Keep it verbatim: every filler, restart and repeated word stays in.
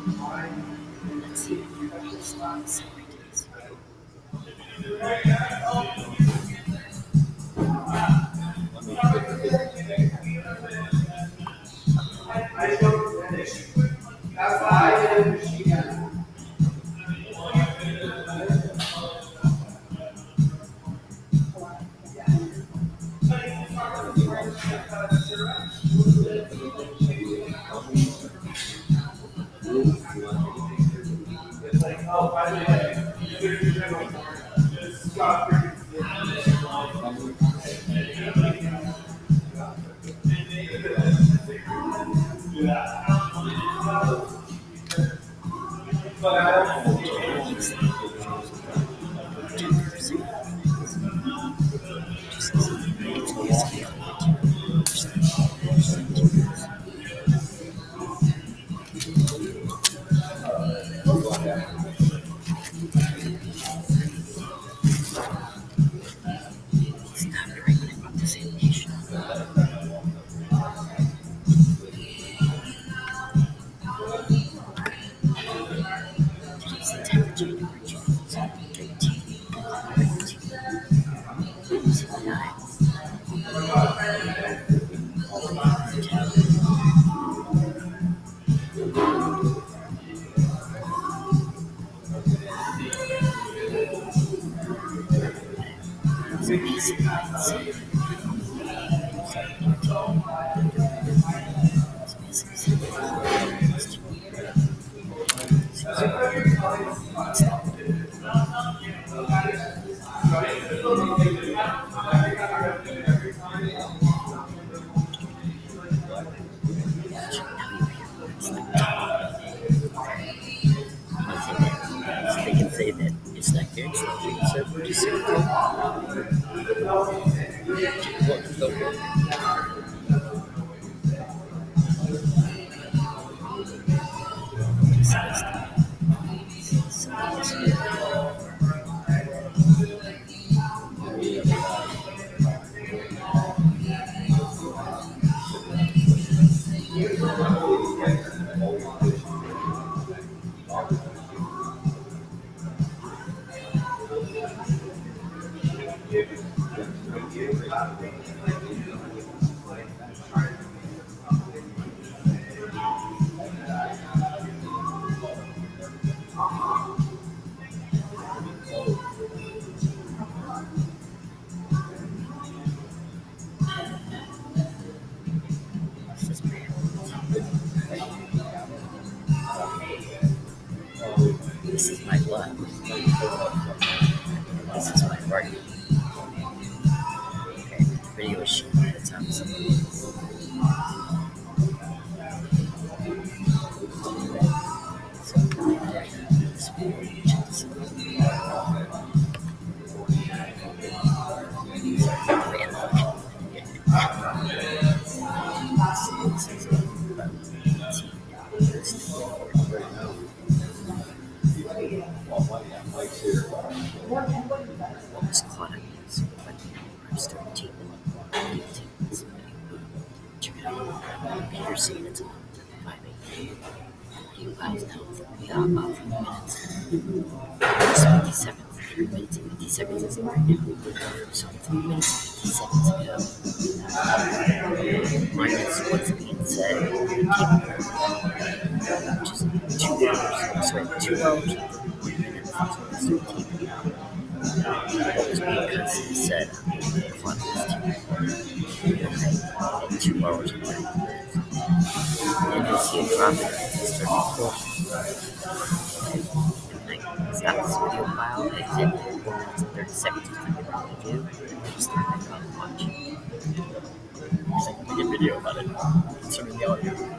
Let's see. Let's They can say that it's not good, so we're just going to This is my blood. This is my right. Okay, the video is showing the time. So this video is almost caught up in so but I'm starting to check it out. You're seeing it's on five eight. You guys know yeah, about three minutes. It's fifty-seven. Three minutes and fifty seconds is right now. So three minutes and fifty seconds ago. Minus what's being said. Which is two hours. So at two hours and three minutes what was being constantly said on the clock is at two hours and thirty minutes. And you see it dropping at thirty-four. Stop this video file at four minutes and thirty seconds. What I can do is start back up and watch. There's like a video about it concerning the audio.